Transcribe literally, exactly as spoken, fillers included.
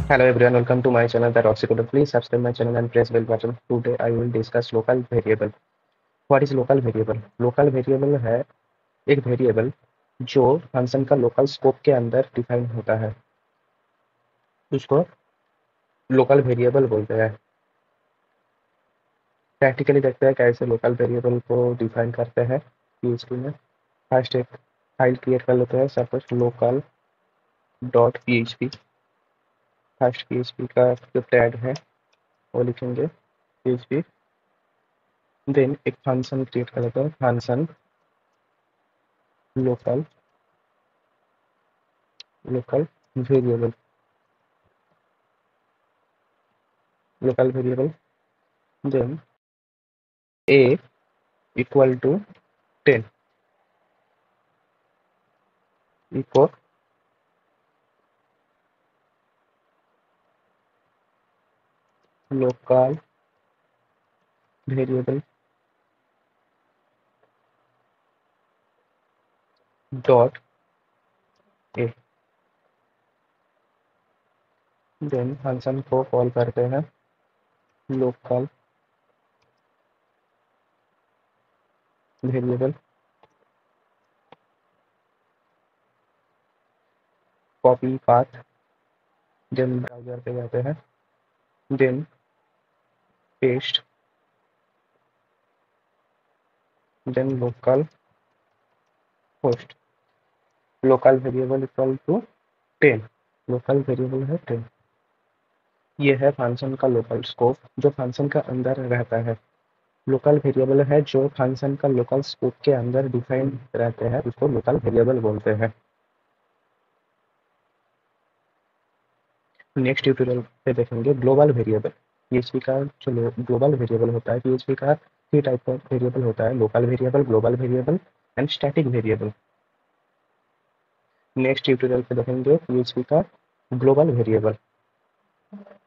Hello everyone, welcome to my channel The Roxy Coder. Please subscribe my channel and press bell button. Today I will discuss local variable. What is local variable? Local variable है एक variable जो function का local scope के अंदर define होता है, उसको local variable बोलते हैं। प्रैक्टिकली देखते हैं कैसे लोकल वेरिएबल को डिफाइन करते हैं पीएचपी में। फर्स्ट एक फाइल क्रिएट कर लेते हैं, suppose local dot PHP. First PHP का जो टैग है वो लिखेंगे पीएचपी, देन एक फंक्शन क्रिएट कर लेते हैं, function local local variable local variable then a equal to ten equal local variable dot a। Then function को कॉल करते हैं local variable copy path, then browser पे जाते हैं, then paste, then localhost. Local variable equal to ten, local variable है ten. ये है function का लोकल स्कोप जो फंक्शन का अंदर रहता है। लोकल वेरिएबल है जो फंक्शन का लोकल स्कोप के अंदर डिफाइन रहते हैं, उसको लोकल वेरिएबल बोलते हैं। नेक्स्ट ट्यूटोरियल पे देखेंगे ग्लोबल वेरिएबल। पीएचपी का जो ग्लोबल वेरिएबल होता है, पीएचपी का थ्री टाइप का वेरिएबल होता है, local variable, global variable and static variable. Next tutorial पे देखेंगे पीएचपी का ग्लोबल वेरिएबल।